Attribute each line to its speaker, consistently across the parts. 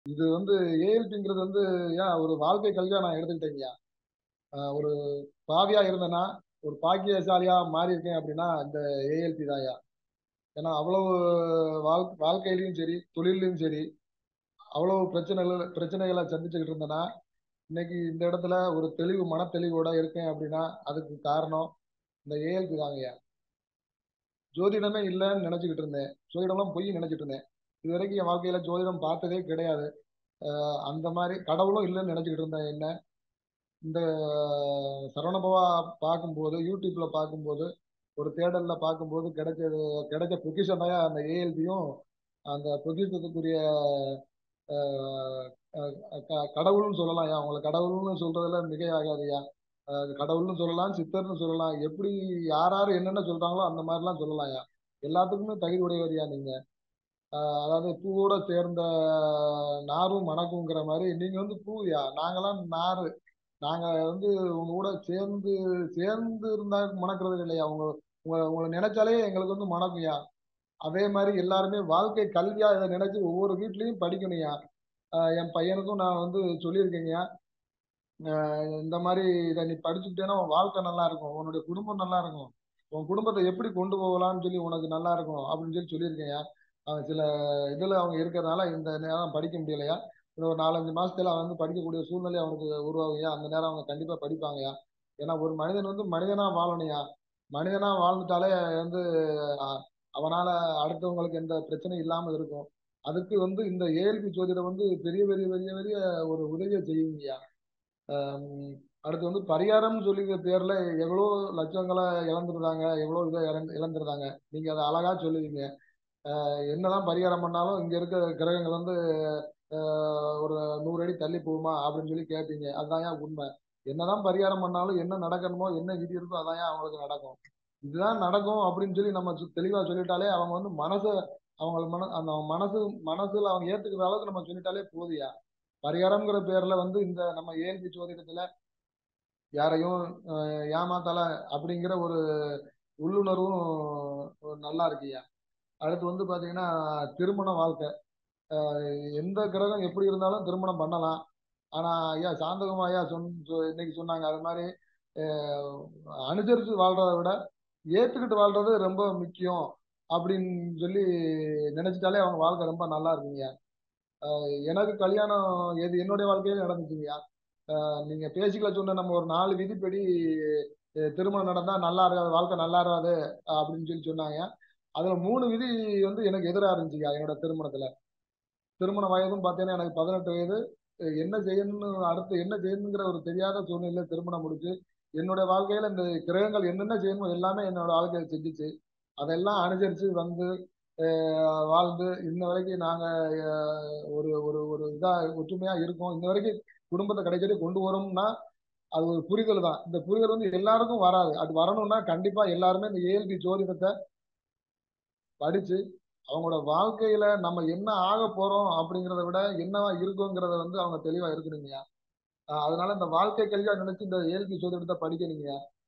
Speaker 1: இது ஏஎல்பிங்கிறது ஏன் ஒரு வாழ்க்கை கல்வியா நான் எடுத்துக்கிட்டேங்கய்யா. ஒரு பாவியா இருந்தேன்னா, ஒரு பாக்கியசாலியா மாறி இருக்கேன் அப்படின்னா, இந்த ஏஎல்பி தான்யா. ஏன்னா அவ்வளவு வாழ்க்கையிலயும் சரி, தொழில்லயும் சரி, அவ்வளவு பிரச்சனைகளை சந்திச்சுக்கிட்டு இருந்தேன்னா, இன்னைக்கு இந்த இடத்துல ஒரு மனத்தெளிவோட இருக்கேன் அப்படின்னா, அதுக்கு காரணம் இந்த ஏஎல்பி தாங்கய்யா. ஜோதிடமே இல்லைன்னு நினைச்சுக்கிட்டு இருந்தேன். ஜோதிடம்லாம் பொய் நினைச்சிட்டு இருந்தேன். இது வரைக்கும் என் வாழ்க்கையில ஜோதிடம் பார்த்ததே கிடையாது. அந்த மாதிரி கடவுளும் இல்லைன்னு நினைச்சுக்கிட்டு இருந்தேன் என்ன. இந்த சரவணபவா பார்க்கும்போது, யூடியூப்ல பார்க்கும்போது, ஒரு தேடல்ல பார்க்கும்போது கிடைச்ச பொக்கிஷம் தான் அந்த ஏஎல்பியும். அந்த பொக்கிஷத்துக்குரிய அஹ், கடவுள்னு சொல்லலாம். அவங்கள கடவுள்னு சொல்றதுல மிகையாகாதுயா. கடவுள்னு சொல்லலாம், சித்தர்னு சொல்லலாம். எப்படி யார் யார் என்னென்ன சொல்றாங்களோ அந்த மாதிரிலாம் சொல்லலாம்யா. எல்லாத்துக்குமே தகுதி உடையவரியா நீங்க. அதாவது பூவோட சேர்ந்த நாரும் மணக்குங்கிற மாதிரி நீங்க பூயா, நாங்கெல்லாம் நாரு. நாங்க உங்க கூட சேர்ந்து சேர்ந்து இருந்தா மணக்கிறது இல்லையா. உங்களை நினைச்சாலே எங்களுக்கு மணக்கும்யா. அதே மாதிரி எல்லாருமே வாழ்க்கை கல்வியா இதை நினைச்சு ஒவ்வொரு வீட்லயும் படிக்கணும்யா. என் பையனுக்கும் நான் சொல்லியிருக்கேங்கய்யா. இந்த மாதிரி இதை நீ படிச்சுக்கிட்டேன்னா உன் வாழ்க்கை நல்லா இருக்கும், உன்னுடைய குடும்பம் நல்லா இருக்கும், உன் குடும்பத்தை எப்படி கொண்டு போகலாம்னு சொல்லி உனக்கு நல்லா இருக்கும் அப்படின்னு சொல்லியிருக்கேன்யா. அவன் சில இதுல அவங்க இருக்கிறதுனால இந்த நேரம் படிக்க முடியலையா. இன்னும் ஒரு 4-5 மாசத்துல அவன் படிக்கக்கூடிய சூழ்நிலை அவனுக்கு உருவாகுயா. அந்த நேரம் அவங்க கண்டிப்பா படிப்பாங்கயா. ஏன்னா ஒரு மனிதன் மனிதனா வாழணும்யா. மனிதனா வாழ்ந்துட்டாலே வந்து அஹ், அவனால அடுத்தவங்களுக்கு எந்த பிரச்சனையும் இல்லாம இருக்கும். அதுக்கு இந்த ஏஎல்பி ஜோதிடம் பெரிய பெரிய பெரிய பெரிய ஒரு உதவியை செய்யுங்கய்யா. அடுத்து பரிகாரம்னு சொல்லி பேர்ல எவ்வளோ லட்சங்களை இழந்துருந்தாங்க, எவ்வளோ இதை இழந்துருந்தாங்க. நீங்க அதை அழகா சொல்லுவீங்க. என்னதான் பரிகாரம் பண்ணாலும் இங்க இருக்க கிரகங்கள் ஒரு 100 அடி தள்ளி போகுமா அப்படின்னு சொல்லி கேட்பீங்க. அதுதான் ஏன் உண்மை. என்னதான் பரிகாரம் பண்ணாலும் என்ன நடக்கணுமோ என்ன விதி இருக்கோ அதான் ஏன் அவங்களுக்கு நடக்கும். இதுதான் நடக்கும் அப்படின்னு சொல்லி நம்ம தெளிவா சொல்லிட்டாலே அவங்க அவங்க அந்த மனசுல அவங்க ஏத்துக்கிற அளவுக்கு நம்ம சொல்லிட்டாலே போதியா. பரிகாரம்ங்கிற பேர்ல இந்த நம்ம ஏல்பி ஜோதிடத்துல யாரையும் ஏமாத்தல அப்படிங்கிற ஒரு உள்ளுணர்வும் நல்லா இருக்குய்யா. அடுத்து பாத்தீங்கன்னா திருமண வாழ்க்கை. எந்த கிரகம் எப்படி இருந்தாலும் திருமணம் பண்ணலாம். ஆனா ஐயா சாந்தகமா ஐயா இன்னைக்கு சொன்னாங்க அது மாதிரி அஹ், அனுசரிச்சு வாழ்றதை விட ஏத்துக்கிட்டு வாழ்றது ரொம்ப முக்கியம் அப்படின்னு சொல்லி நினைச்சிட்டாலே அவங்க வாழ்க்கை ரொம்ப நல்லா இருக்குங்க. எனக்கு கல்யாணம் என்னுடைய வாழ்க்கையில நடந்துச்சுங்கய்யா. நீங்க பேசிக்கல சொன்ன நம்ம ஒரு 4 விதிப்படி திருமணம் நடந்தா நல்லா இருக்காது, வாழ்க்கை நல்லா இருக்காது அப்படின்னு சொன்னாங்க. அதுல 3 விதி எனக்கு எதிரா இருந்துச்சுயா. என்னோட திருமணத்துல திருமண வயதும் பார்த்தீங்கன்னா எனக்கு 18 வயது. என்ன செய்யணும்னு அடுத்து என்ன செய்யணுங்கிற ஒரு தெரியாத சூழ்நிலையில திருமணம் முடிச்சு என்னோட வாழ்க்கையில இந்த கிரகங்கள் என்னென்ன செய்யணுமோ எல்லாமே என்னோட வாழ்க்கையை செஞ்சுச்சு. அதெல்லாம் அனுசரிச்சு வாழ்ந்து இன்ன வரைக்கும் நாங்க ஒரு ஒரு ஒரு இதா ஒற்றுமையா இருக்கோம். இன்ன வரைக்கும் குடும்பத்தை கடைக்கடி கொண்டு வரோம்னா அது ஒரு புரிதல் தான். இந்த புரிதல் எல்லாருக்கும் வராது. அது வரணும்னா கண்டிப்பா எல்லாருமே இந்த ஏஎல்பி ஜோதிடத்தை படிச்சு அவங்களோட வாழ்க்கையில நம்ம என்ன ஆக போறோம் அப்படிங்கிறத விட என்னவா இருக்குங்கிறத அவங்க தெளிவா இருக்கணுங்க. அதனால இந்த வாழ்க்கை கல்வியா நினைச்சு இந்த ஏஎல்பி ஜோதிடத்தை படிக்கிறீங்க.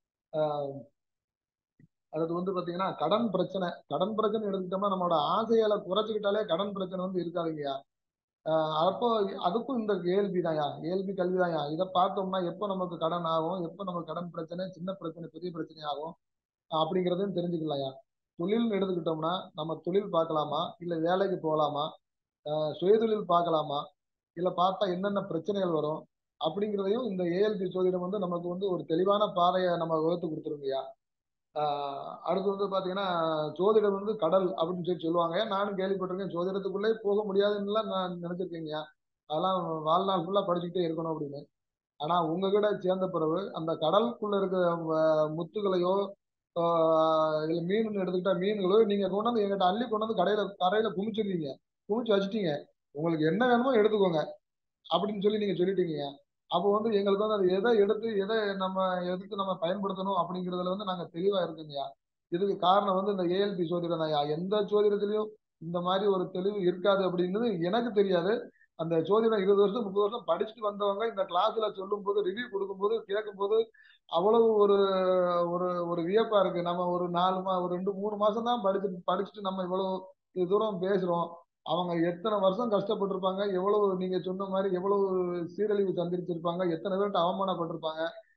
Speaker 1: அதுக்கு பாத்தீங்கன்னா கடன் பிரச்சனை எடுத்துட்டோம்னா நம்மளோட ஆசைகளை குறைச்சிக்கிட்டாலே கடன் பிரச்சனை இருக்காதுங்கய்யா. அப்போ அதுக்கும் இந்த ஏஎல்பி தான்யா, ஏஎல்பி கல்வி தான்யா. இதை பார்த்தோம்னா எப்போ நமக்கு கடன் ஆகும், எப்போ நமக்கு கடன் பிரச்சனை, சின்ன பிரச்சனை, பெரிய பிரச்சனை ஆகும் அப்படிங்கிறதையும் தெரிஞ்சுக்கலாம்யா. தொழில்னு எடுத்துக்கிட்டோம்னா நம்ம தொழில் பார்க்கலாமா, இல்ல வேலைக்கு போகலாமா, சுயதொழில் பார்க்கலாமா, இல்ல பார்த்தா என்னென்ன பிரச்சனைகள் வரும் அப்படிங்கிறதையும் இந்த ஏஎல்பி ஜோதிடம் நமக்கு ஒரு தெளிவான பாதையை நம்ம வகுத்து கொடுத்துருங்கய்யா. அடுத்து பாத்தீங்கன்னா ஜோதிடம் கடல் அப்படின்னு சொல்லுவாங்க. நானும் கேள்விப்பட்டிருக்கேன். ஜோதிடத்துக்குள்ளே போக முடியாதுன்னுலாம் நான் நினைச்சிருக்கேங்க. அதெல்லாம் வாழ்நாள் ஃபுல்லா படிச்சுக்கிட்டே இருக்கணும் அப்படின்னு. ஆனா உங்ககிட்ட சேர்ந்த பிறகு அந்த கடலுக்குள்ள இருக்க முத்துகளையோ இல்ல மீன் எடுத்துக்கிட்டா மீன்களோ நீங்க கொண்டாந்து எங்கிட்ட அள்ளி கொண்டாந்து கரையில குமிச்சிருக்கீங்க, குமிச்சு வச்சுட்டீங்க. உங்களுக்கு என்ன வேணுமோ எடுத்துக்கோங்க அப்படின்னு நீங்க சொல்லிட்டீங்க. அப்போ எங்களுக்கு அது எதை எடுத்து எதை நம்ம எதுக்கு நம்ம பயன்படுத்தணும் அப்படிங்கிறதுல நாங்க தெளிவா இருக்குங்கய்யா. இதுக்கு காரணம் இந்த ஏஎல்பி ஜோதிடம் தான்யா. எந்த ஜோதிடத்திலையும் இந்த மாதிரி ஒரு தெளிவு இருக்காது அப்படிங்கிறது எனக்கு தெரியாது. அந்த ஜோதிடம் 20 வருஷம் 30 வருஷம் படிச்சுட்டு வந்தவங்க இந்த கிளாஸ்ல சொல்லும் போது ரிவ்யூ கொடுக்கும்போது கேட்கும்போது அவ்வளவு ஒரு ஒரு ஒரு வியப்பா இருக்கு. நம்ம ஒரு 4 ஒரு 2-3 மாசம் தான் படிச்சுட்டு நம்ம இவ்வளவு இது தூரம் பேசுறோம். அவங்க எத்தனை வருஷம் கஷ்டப்பட்டிருப்பாங்க, எவ்வளவு நீங்க சொன்ன மாதிரி எவ்வளவு சீரழிவு சந்திச்சிருப்பாங்க, எத்தனை பேர்கிட்ட அவமானப்பட்டிருப்பாங்க.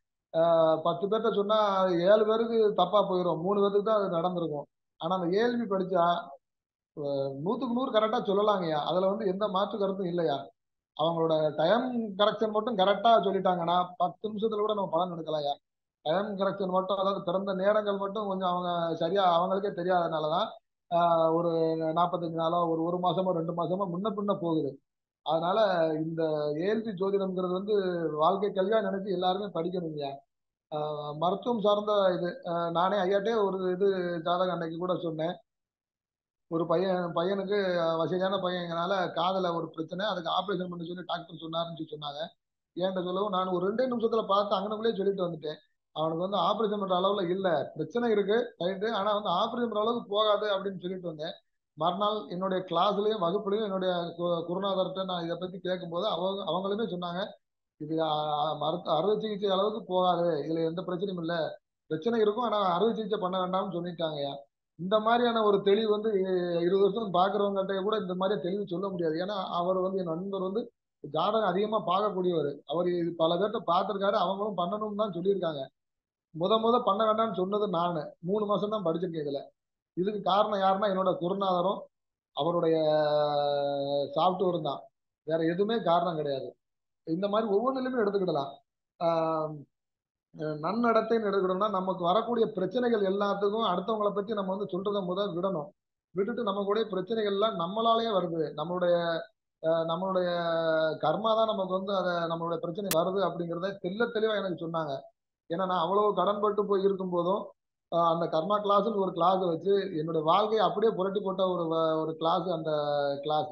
Speaker 1: 10 பேர்ட்ட சொன்னா 7 பேருக்கு தப்பா போயிடும், 3 பேருக்கு தான் அது நடந்திருக்கும். ஆனா அந்த ஏஎல்பி படிச்சா 100க்கு 100 கரெக்டா சொல்லலாங்கய்யா. அதுல வந்து எந்த மாற்று கருத்தும் இல்லையா. அவங்களோட டைம் கரெக்ஷன் மட்டும் கரெக்டா சொல்லிட்டாங்கன்னா 10 நிமிஷத்துல கூட நம்ம பலன் எடுக்கலாம்யா. டைம் கரெக்ஷன் மட்டும், அதாவது பிறந்த நேரங்கள் மட்டும் கொஞ்சம் அவங்க சரியா அவங்களுக்கே தெரியாதனாலதான் ஒரு 45 நாளோ ஒரு மாசமோ 2 மாசமோ முன்ன பின்ன போகுது. அதனால இந்த ஏஎல்பி ஜோதிடம்ங்கிறது வந்து வாழ்க்கை கல்வியா நினைச்சு எல்லாருமே படிக்கணுங்கய்யா. மருத்துவம் சார்ந்த இது நானே ஐயாட்டே ஒரு இது ஜாதகம் அன்னைக்கு கூட சொன்னேன். ஒரு பையனுக்கு வசதியான பையங்கனால காதுல ஒரு பிரச்சனை, அதுக்கு ஆபரேஷன் பண்ண சொல்லி டாக்டர் சொன்னாருன்னு சொன்னாங்க. ஏன்ட்ட சொல்லவும் நான் ஒரு 2 நிமிஷத்துல பார்த்து அங்கனக்குள்ளே சொல்லிட்டு வந்துட்டேன். அவனுக்கு வந்து ஆபரேஷன் பண்ற அளவுல இல்ல, பிரச்சனை இருக்கு ரைட்டு, ஆனா வந்து ஆபரேஷன் பண்ற அளவுக்கு போகாது அப்படின்னு சொல்லிட்டு வந்தேன். மறுநாள் என்னுடைய கிளாஸ்லயும் வகுப்புலயும் என்னுடைய குருநாதர்கிட்ட நான் இதை பத்தி கேட்கும்போது அவங்களுமே சொன்னாங்க, இது அறுவை சிகிச்சை அளவுக்கு போகாது, இதுல எந்த பிரச்சனையும் இல்ல, பிரச்சனை இருக்கும் ஆனா அறுவை சிகிச்சை பண்ண வேண்டாம்னு சொல்லிட்டாங்கய்யா. இந்த மாதிரியான ஒரு தெளிவு வந்து 20 வருஷம் பாக்குறவங்ககிட்ட கூட இந்த மாதிரி தெளிவு சொல்ல முடியாது. ஏன்னா அவர் வந்து என் நண்பர் வந்து ஜாதகம் அதிகமா பார்க்கக்கூடியவர். அவர் இது பல பேர்த்த பார்த்திருக்காரு, அவங்களும் பண்ணணும்னு தான் சொல்லியிருக்காங்க. முத பண்ண வேண்டாம்னு சொன்னது நானு. 3 மாசம் தான் படிச்சிருக்கேன் இதுல. இதுக்கு காரணம் யாருன்னா என்னோட குருநாதரும் அவருடைய சாஃப்ட்வேரும் தான். வேற எதுவுமே காரணம் கிடையாது. இந்த மாதிரி ஒவ்வொன்றிலுமே எடுத்துக்கிடலாம். ஆஹ் நன்னடத்தைன்னு எடுக்கணும்னா நமக்கு வரக்கூடிய பிரச்சனைகள் எல்லாத்துக்கும் அடுத்தவங்களை பத்தி நம்ம வந்து சொல்றத விடணும். விட்டுட்டு நம்ம கூட பிரச்சனைகள் எல்லாம் நம்மளாலேயே வருது, நம்மளுடைய கர்மா தான் நமக்கு வந்து அதை நம்மளுடைய பிரச்சனை வருது அப்படிங்கிறத தெளிவா எனக்கு சொன்னாங்க. ஏன்னா நான் அவ்வளவு கடன்பட்டு போய் இருக்கும் போதும் அந்த கர்மா கிளாஸ்னு ஒரு கிளாஸ் வச்சு என்னுடைய வாழ்க்கையை அப்படியே புரட்டி போட்ட ஒரு கிளாஸ். அந்த கிளாஸ்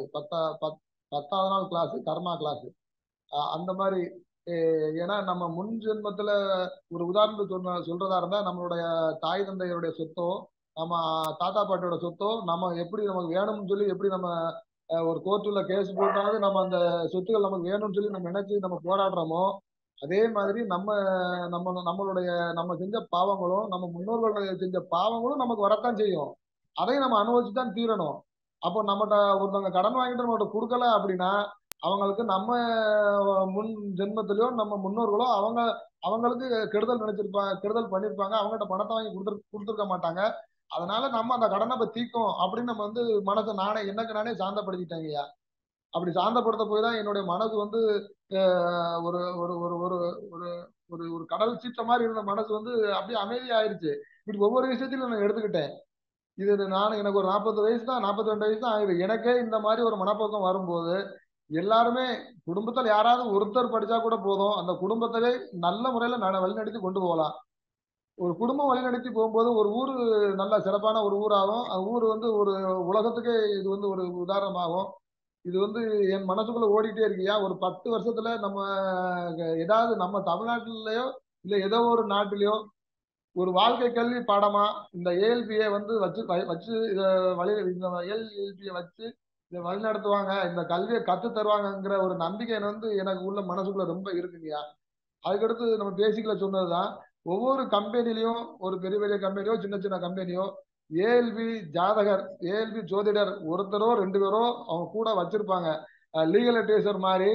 Speaker 1: 10வது நாள் கிளாஸ் கர்மா கிளாஸ். அந்த மாதிரி ஏன்னா நம்ம முன் ஜென்மத்துல ஒரு உதாரணத்துக்கு சொல்றதா இருந்தா நம்மளுடைய தாய் தந்தையருடைய சொத்தோ நம்ம தாத்தா பாட்டியோட சொத்தோ நம்ம எப்படி நமக்கு வேணும்னு சொல்லி எப்படி நம்ம ஒரு கோர்ட்டுல கேஸ் போட்டாவது நம்ம அந்த சொத்துக்கள் நமக்கு வேணும்னு சொல்லி நம்ம நினைச்சு நம்ம போராடுறோமோ, அதே மாதிரி நம்மளுடைய நம்ம செஞ்ச பாவங்களும் நம்ம முன்னோர்கள் செஞ்ச பாவங்களும் நமக்கு வரத்தான் செய்யும். அதையும் நம்ம அனுபவிச்சு தான் தீரணும். அப்போ நம்மகிட்ட ஒருத்தவங்க கடன் வாங்கிட்டு நம்மகிட்ட கொடுக்கல அப்படின்னா அவங்களுக்கு நம்ம முன் ஜென்மத்திலயோ நம்ம முன்னோர்களோ அவங்களுக்கு கெடுதல் நினைச்சிருப்பாங்க, கெடுதல் பண்ணிருப்பாங்க, அவங்ககிட்ட பணத்தை வாங்கி கொடுத்துருக்க மாட்டாங்க. அதனால நம்ம அந்த கடனை இப்ப தீக்கும் அப்படின்னு நம்ம வந்து மனசை நானே எனக்கு நானே சாந்தப்படுத்திட்டேங்கய்யா. அப்படி சாந்தப்படுத்த போய் தான் என்னுடைய மனசு வந்து ஒரு ஒரு ஒரு ஒரு ஒரு ஒரு ஒரு கடல் சீற்ற மாதிரி இருந்த மனசு வந்து அப்படியே அமைதியாயிருச்சு. இப்படி ஒவ்வொரு விஷயத்திலும் நான் எடுத்துக்கிட்டேன். இது நான் எனக்கு ஒரு 40 வயசு தான், 42 வயசு தான் ஆகுது. எனக்கே இந்த மாதிரி ஒரு மனப்போக்கம் வரும்போது எல்லாருமே குடும்பத்தில் யாராவது ஒருத்தர் படிச்சா கூட போதும், அந்த குடும்பத்தவே நல்ல முறையில வழிநடத்தி கொண்டு போகலாம். ஒரு குடும்பம் வழிநடத்தி போகும்போது ஒரு ஊர் நல்ல சிறப்பான ஒரு ஊராகும். அந்த ஊர் வந்து ஒரு உலகத்துக்கே இது வந்து ஒரு உதாரணமாகும். இது வந்து என் மனசுக்குள்ள ஓடிட்டே இருக்கியா. ஒரு 10 வருஷத்துல நம்ம ஏதாவது நம்ம தமிழ்நாட்டிலேயோ இல்ல ஏதோ ஒரு நாட்டிலேயோ ஒரு வாழ்க்கை கல்வி பாடமா இந்த ஏஎல்பியை வந்து வச்சு இதை இந்த ஏஎல்பியை வச்சு இதை வழி நடத்துவாங்க, இந்த கல்வியை கத்து தருவாங்கங்கிற ஒரு நம்பிக்கை வந்து எனக்கு உள்ள மனசுக்குள்ள ரொம்ப இருக்குங்கய்யா. அதுக்கடுத்து நம்ம பேசிக்கல சொன்னதுதான், ஒவ்வொரு கம்பெனிலையும் ஒரு பெரிய பெரிய கம்பெனியோ சின்ன சின்ன கம்பெனியோ ஏஎல்பி ஜாதகர், ஏஎல்பி ஜோதிடர் ஒருத்தரோ 2 பேரோ அவங்க கூட வச்சிருப்பாங்க. லீகல் அட்வைசர் மாதிரி.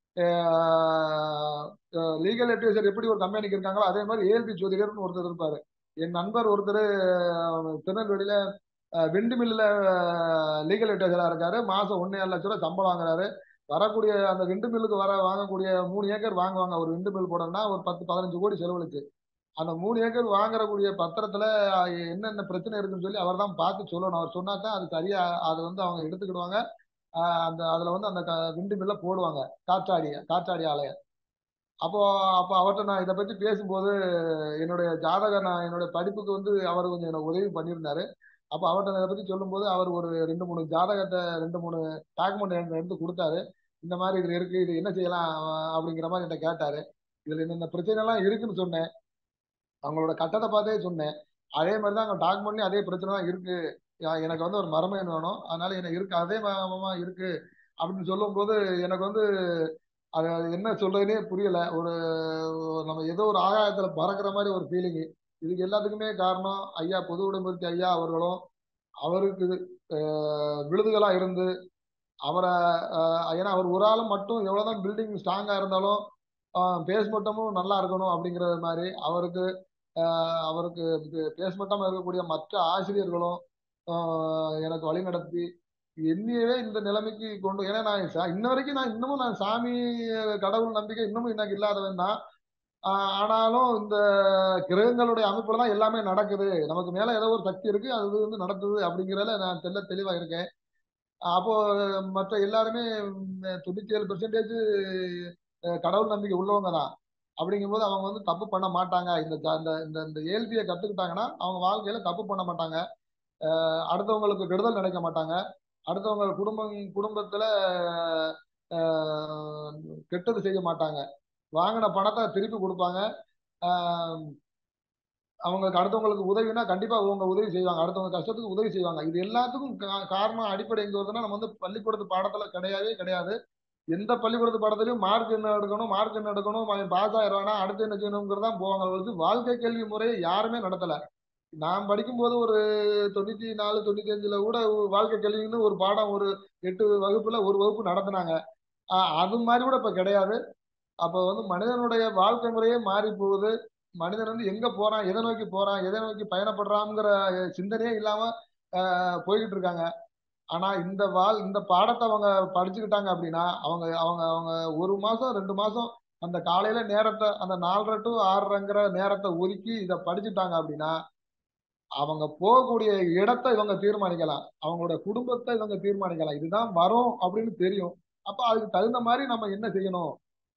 Speaker 1: லீகல் அட்வைசர் எப்படி ஒரு கம்பெனிக்கு இருக்காங்களோ அதே மாதிரி ஏஎல்பி ஜோதிடர்னு ஒருத்தர் இருப்பாரு. என் நண்பர் ஒருத்தர் திருநெல்வேலியில விண்டு மில்லுல லீகல் அட்வைசரா இருக்காரு. மாசம் 1,7 லட்சம் ரூபாய் சம்பளம் வாங்குறாரு. வரக்கூடிய அந்த விண்டு மில்லுக்கு வாங்கக்கூடிய 3 ஏக்கர் வாங்குவாங்க. ஒரு விண்டு மில் போடணும்னா ஒரு 10-15 கோடி செலவழிச்சு அந்த 3 ஏக்கர் வாங்குறக்கூடிய பத்திரத்துல என்னென்ன பிரச்சனை இருக்குன்னு சொல்லி அவர் தான் பார்த்து சொல்லணும். அவர் சொன்னா தான் அது சரியா அது வந்து அவங்க எடுத்துக்கிடுவாங்க. அதுல வந்து அந்த விண்டு மில்ல போடுவாங்க. காற்றாடி ஆலைய. அப்போ அப்போ அவர்கிட்ட நான் இதை பத்தி பேசும்போது என்னுடைய ஜாதகம், நான் என்னுடைய படிப்புக்கு வந்து அவர் கொஞ்சம் எனக்கு உதவி பண்ணியிருந்தாரு. அப்போ அவர்கிட்ட இதை பத்தி சொல்லும்போது அவர் ஒரு 2-3 ஜாதகத்தை 2-3 டாக்குமெண்ட் எனக்கு எடுத்து கொடுத்தாரு. இந்த மாதிரி இதுல இருக்கு, இது என்ன செய்யலாம் அப்படிங்கிற மாதிரி என்கிட்ட கேட்டாரு. இதுல இந்த பிரச்சனை எல்லாம் இருக்குன்னு சொன்னேன். அவங்களோட கட்டத்தை பார்த்தே சொன்னேன். அதே மாதிரி தான் அவங்க டாக்குமெண்ட்லயும் அதே பிரச்சனை தான் இருக்கு. எனக்கு வந்து ஒரு மருமகன் வேணும், அதனால எனக்கு இருக்கு அதே இருக்கு அப்படின்னு சொல்லும்போது எனக்கு வந்து அது அது என்ன சொல்றதுனே புரியல. நம்ம ஏதோ ஒரு ஆகாயத்துல பறக்கிற மாதிரி ஒரு ஃபீலிங். இதுக்கு எல்லாத்துக்குமே காரணம் ஐயா பொது உடைமூர்த்தி ஐயா அவர்களும் அவருக்கு விழுதுகளா இருந்து அவரை ஏன்னா அவர் ஒரு ஆள் மட்டும் எவ்வளவுதான் பில்டிங் ஸ்ட்ராங்கா இருந்தாலும் பேஸ்மட்டமும் நல்லா இருக்கணும் அப்படிங்கிறது மாதிரி அவருக்கு பேஸ்மட்டமா இருக்கக்கூடிய மற்ற ஆசிரியர்களும் எனக்கு வழி நடத்தி என்னையவே இந்த நிலைமைக்கு கொண்டு, ஏன்னா நான் இன்ன வரைக்கும் நான் சாமி கடவுள் நம்பிக்கை இன்னமும் எனக்கு இல்லாதவன் தான். ஆனாலும் இந்த கிரகங்களுடைய அமைப்புல தான் எல்லாமே நடக்குது, நமக்கு மேல ஏதோ ஒரு சக்தி இருக்கு, அது வந்து நடக்குது அப்படிங்கிறதுல நான் தெளிவா இருக்கேன். அப்போ மற்ற எல்லாருமே 97% கடவுள் நம்பிக்கை உள்ளவங்க தான். அப்படிங்கும்போது அவங்க வந்து தப்பு பண்ண மாட்டாங்க. இந்த இந்த இந்த இந்த ஏழ்பியை கத்துக்கிட்டாங்கன்னா அவங்க வாழ்க்கையில தப்பு பண்ண மாட்டாங்க. அடுத்தவங்களுக்கு கெடுதல் நினைக்க மாட்டாங்க. அடுத்தவங்க குடும்பத்துல அஹ், கெட்டது செய்ய மாட்டாங்க. வாங்கின பணத்தை திருப்பி கொடுப்பாங்க. அஹ், அவங்களுக்கு அடுத்தவங்களுக்கு உதவினா கண்டிப்பா அவங்க உதவி செய்வாங்க, அடுத்தவங்க கஷ்டத்துக்கு உதவி செய்வாங்க. இது எல்லாத்துக்கும் காரணம் அடிப்படை எங்க வருதுன்னா, நம்ம வந்து பள்ளிக்கூடத்து பாடத்துல கிடையவே கிடையாது. எந்த பள்ளிக்கூடத்து பாடத்திலையும் மார்க் என்ன எடுக்கணும், மார்க் என்ன எடுக்கணும், அவன் பாஸ் ஆயிடுவானா அடுத்து என்ன செய்யணுங்கிறதான் போவாங்க. வந்து வாழ்க்கை கேள்வி முறையை யாருமே நடத்தல. நான் படிக்கும்போது ஒரு 94 95ல கூட வாழ்க்கை கேள்வின்னு ஒரு பாடம், ஒரு 8 வகுப்புல ஒரு வகுப்பு நடத்தினாங்க. அது மாதிரி கூட இப்ப கிடையாது. அப்ப வந்து மனிதனுடைய வாழ்க்கை முறையே மாறி போகுது. மனிதன் வந்து எங்க போறான், எதை நோக்கி போறான், எதை நோக்கி பயணப்படுறாங்கிற சிந்தனையே இல்லாம போய்கிட்டு இருக்காங்க. ஆனா இந்த பாடத்தை அவங்க படிச்சுக்கிட்டாங்க அப்படின்னா, அவங்க அவங்க அவங்க ஒரு மாசம் 2 மாசம் அந்த காலையில நேரத்தை, அந்த 4:30 to 6:30ங்கிற நேரத்தை ஒதுக்கி இதை படிச்சுட்டாங்க அப்படின்னா, அவங்க போகக்கூடிய இடத்தை இவங்க தீர்மானிக்கலாம், அவங்களோட குடும்பத்தை இவங்க தீர்மானிக்கலாம். இதுதான் வரும் அப்படின்னு தெரியும். அப்ப அதுக்கு தகுந்த மாதிரி நம்ம என்ன செய்யணும்,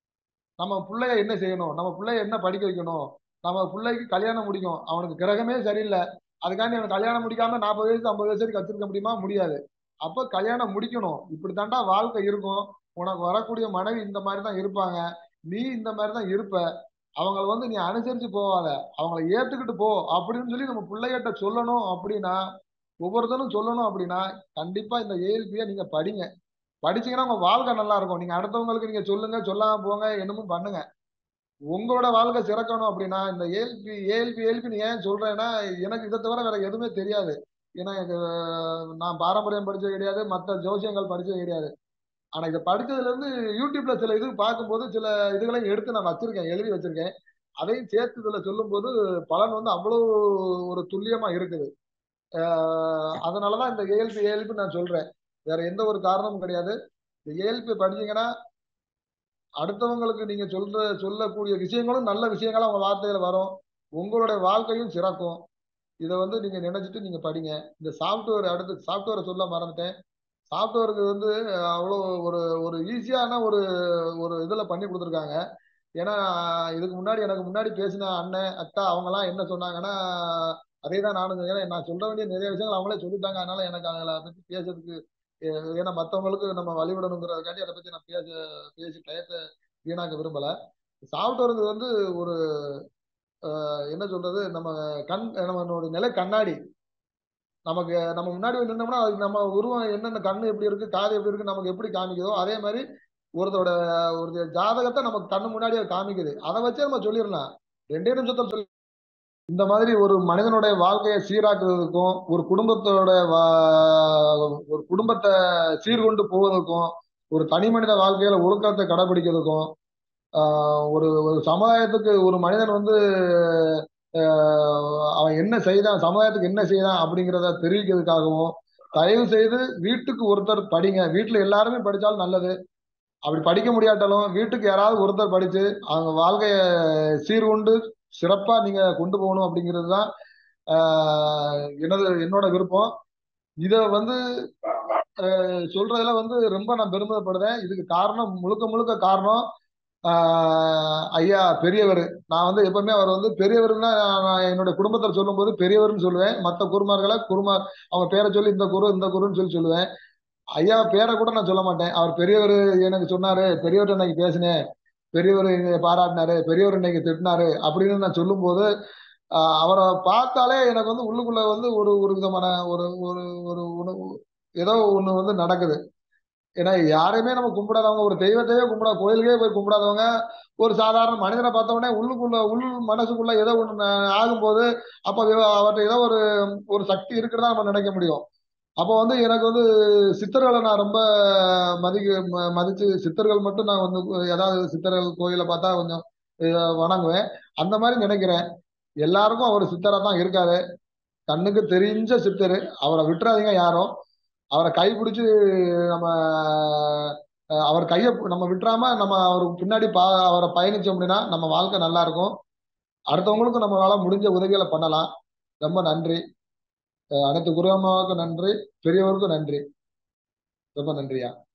Speaker 1: நம்ம பிள்ளைய என்ன செய்யணும், நம்ம பிள்ளைய என்ன படிக்க வைக்கணும், நம்ம பிள்ளைக்கு கல்யாணம் முடிக்கும், அவனுக்கு கிரகமே சரியில்லை, அதுக்காண்டி அவன் கல்யாணம் முடிக்காம 40 வயசு 50 வயசு வரைக்கும் வச்சிருக்க முடியுமா? முடியாது. அப்ப கல்யாணம் முடிக்கணும். இப்படித்தாண்டா வாழ்க்கை இருக்கும், உனக்கு வரக்கூடிய மனைவி இந்த மாதிரி தான் இருப்பாங்க, நீ இந்த மாதிரி தான் இருப்ப, அவங்கள வந்து நீ அனுசரிச்சு போவாத, அவங்கள ஏத்துக்கிட்டு போ அப்படின்னு சொல்லி நம்ம பிள்ளைகிட்ட சொல்லணும். அப்படின்னா ஒவ்வொருத்தரும் சொல்லணும். அப்படின்னா கண்டிப்பா இந்த ஏஎல்பியை நீங்க படிங்க. படிச்சீங்கன்னா உங்க வாழ்க்கை நல்லா இருக்கும். நீங்க அடுத்தவங்களுக்கு நீங்க சொல்லுங்க, சொல்லாம போங்க, என்னமும் பண்ணுங்க. உங்களோட வாழ்க்கை சிறக்கணும் அப்படின்னா இந்த ஏஎல்பி ஏன் சொல்றேன்னா, எனக்கு இதை தவிர வேற எதுவுமே தெரியாது. ஏன்னா எனக்கு நான் பாரம்பரியம் படிச்சது கிடையாது, மற்ற ஜோசியங்கள் படிச்சது கிடையாது. ஆனா இதை படிச்சதுல இருந்து யூடியூப்ல சில இது பார்க்கும்போது சில இதுகளையும் எடுத்து நான் வச்சிருக்கேன், எழுதி வச்சிருக்கேன். அதையும் சேர்த்து இதுல சொல்லும் போது பலன் வந்து அவ்வளவு ஒரு துல்லியமா இருக்குது. அதனாலதான் இந்த ஏஎல்பி நான் சொல்றேன். வேற எந்த ஒரு காரணமும் கிடையாது. இந்த ஏஎல்பி படிச்சீங்கன்னா அடுத்தவங்களுக்கு நீங்க சொல்லக்கூடிய விஷயங்களும் நல்ல விஷயங்களா உங்க வார்த்தையில வரும், உங்களுடைய வாழ்க்கையும் சிறக்கும். இதை வந்து நீங்க நினைச்சிட்டு நீங்க படிங்க. இந்த சாஃப்ட்வேர், அடுத்து சாஃப்ட்வேரை சொல்ல மறந்துட்டேன். சாஃப்ட்வேருக்கு வந்து அவ்வளோ ஒரு ஒரு ஈஸியான ஒரு ஒரு இதுல பண்ணி கொடுத்துருக்காங்க. ஏன்னா எனக்கு முன்னாடி பேசின அண்ணன் அக்கா அவங்கலாம் என்ன சொன்னாங்கன்னா, அதே தான் நானும் ஏன்னா நான் சொல்ல வேண்டிய நிறைய விஷயங்கள் அவங்களே சொல்லிட்டாங்க. அதனால எனக்கு அதை பத்தி பேசுறதுக்கு ஏன்னா மற்றவங்களுக்கு நம்ம வழிவிடணுங்கிறதுக்காண்டி அதை பத்தி நான் பேசி டயத்தை வீணாக்க விரும்பல. சாஃப்ட்வேருக்கு வந்து ஒரு என்ன சொல்றது, நம்மளோட நிலை கண்ணாடி. நம்ம முன்னாடி போய் நின்னோம்னா அதுக்கு நம்ம உருவம் என்னென்ன, கண்ணு எப்படி இருக்கு, காது எப்படி இருக்கு, நமக்கு எப்படி காமிக்குதோ அதே மாதிரி ஒருத்தரோட ஒரு ஜாதகத்தை நமக்கு கண்ணு முன்னாடியே காமிக்குது. அதை வச்சே நம்ம சொல்லிடலாம். 2 நிமிஷத்துல சொல்லி இந்த மாதிரி ஒரு மனிதனுடைய வாழ்க்கையை சீராக்குறதுக்கும், ஒரு குடும்பத்தை சீர்கொண்டு போவதற்கும், ஒரு தனி மனித வாழ்க்கையில ஒழுக்கத்தை கடைபிடிக்கிறதுக்கும், ஒரு ஒரு சமுதாயத்துக்கு ஒரு மனிதன் வந்து அவன் என்ன செய்தான், சமுதாயத்துக்கு என்ன செய்தான் அப்படிங்கிறத தெரிவிக்கிறதுக்காகவும், தயவு செய்து வீட்டுக்கு ஒருத்தர் படிங்க. வீட்டுல எல்லாருமே படிச்சாலும் நல்லது. அப்படி படிக்க முடியாட்டாலும் வீட்டுக்கு யாராவது ஒருத்தர் படிச்சு அவங்க வாழ்க்கைய சீர்கொண்டு சிறப்பா நீங்க கொண்டு போகணும் அப்படிங்கிறது தான் என்னோட விருப்பம். இத வந்து சொல்றதுல வந்து ரொம்ப நான் பெருமைப்படுறேன். இதுக்கு காரணம், முழுக்க முழுக்க காரணம் ஐயா பெரியவர். நான் வந்து எப்பவுமே அவர் வந்து பெரியவர்னா, நான் என்னுடைய குடும்பத்தில் சொல்லும் போது பெரியவர்னு சொல்லுவேன். மற்ற குருமார்களை குருமார் அவங்க பேரை சொல்லி இந்த குருன்னு சொல்லி சொல்லுவேன். ஐயா பேரை கூட நான் சொல்ல மாட்டேன். அவர் பெரியவர் எனக்கு சொன்னாரு, பெரியவர் இன்னைக்கு பேசினேன், பெரியவர் பாராட்டினாரு, பெரியவர் இன்னைக்கு திட்டினாரு அப்படின்னு நான் சொல்லும் போது அவரை பார்த்தாலே எனக்கு வந்து உள்ளுக்குள்ள வந்து ஒரு ஒரு விதமான ஒரு ஒரு ஒரு ஏதோ ஒண்ணு வந்து நடக்குது. ஏன்னா யாரையுமே நம்ம கும்பிடாதவங்க, ஒரு தெய்வத்தையே கோயிலுக்கே போய் கும்பிடாதவங்க, ஒரு சாதாரண மனிதனை பார்த்த உடனே உள் மனசுக்குள்ள ஏதோ ஒண்ணு ஆகும்போது அப்ப அவர்கிட்ட ஏதோ ஒரு ஒரு சக்தி இருக்கிறதா நம்ம நினைக்க முடியும். அப்போ வந்து எனக்கு வந்து சித்தர்களை நான் ரொம்ப மதிச்சு சித்தர்கள் மட்டும் நான் வந்து ஏதாவது சித்தர்கள் கோயிலை பார்த்தா கொஞ்சம் வணங்குவேன். அந்த மாதிரி நினைக்கிறேன். எல்லாருக்கும் அவர் சித்தரா தான் இருக்காரு. கண்ணுக்கு தெரிஞ்ச சித்தர். அவரை விட்டுறாதீங்க யாரும். அவரை கைப்பிடிச்சு நம்ம அவர் கையை நம்ம விட்டுறாம நம்ம அவருக்கு பின்னாடி அவரை பயணிச்சோம் அப்படின்னா நம்ம வாழ்க்கை நல்லா இருக்கும். அடுத்தவங்களுக்கும் நம்மளால முடிஞ்ச உதவிகளை பண்ணலாம். ரொம்ப நன்றி. அனைத்து குருமாவுக்கும் நன்றி. பெரியவருக்கும் நன்றி. ரொம்ப நன்றியா.